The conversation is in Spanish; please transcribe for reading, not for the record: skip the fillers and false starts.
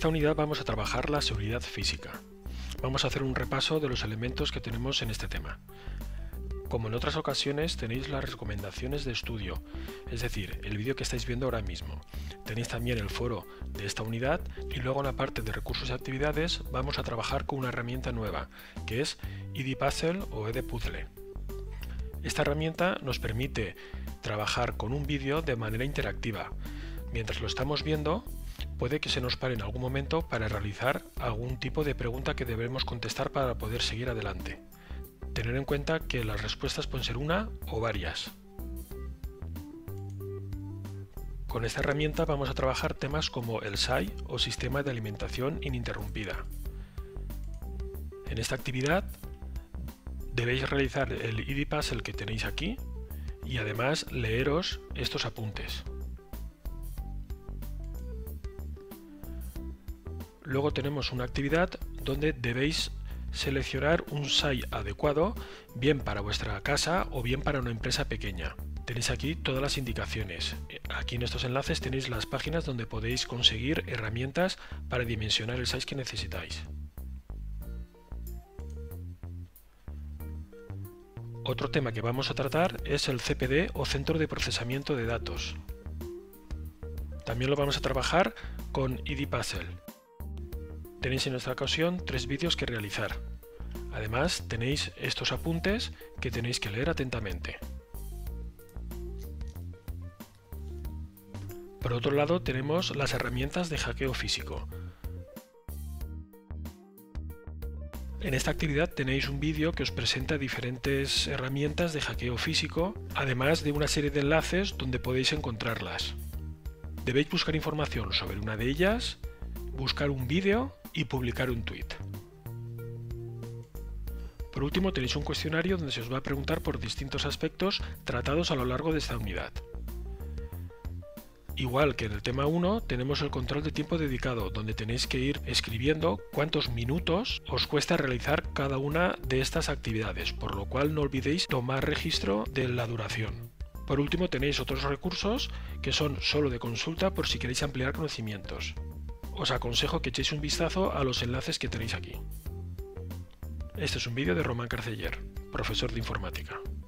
esta unidad vamos a trabajar la seguridad física. Vamos a hacer un repaso de los elementos que tenemos en este tema. Como en otras ocasiones tenéis las recomendaciones de estudio, es decir, el vídeo que estáis viendo ahora mismo. Tenéis también el foro de esta unidad y luego en la parte de recursos y actividades vamos a trabajar con una herramienta nueva, que es EDpuzzle o EDpuzzle. Esta herramienta nos permite trabajar con un vídeo de manera interactiva. Mientras lo estamos viendo, puede que se nos pare en algún momento para realizar algún tipo de pregunta que debemos contestar para poder seguir adelante. Tener en cuenta que las respuestas pueden ser una o varias. Con esta herramienta vamos a trabajar temas como el SAI o Sistema de Alimentación Ininterrumpida. En esta actividad debéis realizar el EDpuzzle que tenéis aquí y además leeros estos apuntes. Luego tenemos una actividad donde debéis seleccionar un SAI adecuado, bien para vuestra casa o bien para una empresa pequeña. Tenéis aquí todas las indicaciones. Aquí en estos enlaces tenéis las páginas donde podéis conseguir herramientas para dimensionar el SAI que necesitáis. Otro tema que vamos a tratar es el CPD o Centro de Procesamiento de Datos. También lo vamos a trabajar con EDpuzzle. Tenéis en esta ocasión 3 vídeos que realizar. Además tenéis estos apuntes que tenéis que leer atentamente. Por otro lado tenemos las herramientas de hackeo físico. En esta actividad tenéis un vídeo que os presenta diferentes herramientas de hackeo físico, además de una serie de enlaces donde podéis encontrarlas. Debéis buscar información sobre una de ellas, buscar un vídeo y publicar un tweet. Por último tenéis un cuestionario donde se os va a preguntar por distintos aspectos tratados a lo largo de esta unidad. Igual que en el tema 1 tenemos el control de tiempo dedicado, donde tenéis que ir escribiendo cuántos minutos os cuesta realizar cada una de estas actividades, por lo cual no olvidéis tomar registro de la duración. Por último tenéis otros recursos que son solo de consulta por si queréis ampliar conocimientos. Os aconsejo que echéis un vistazo a los enlaces que tenéis aquí. Este es un vídeo de Román Carceller, profesor de informática.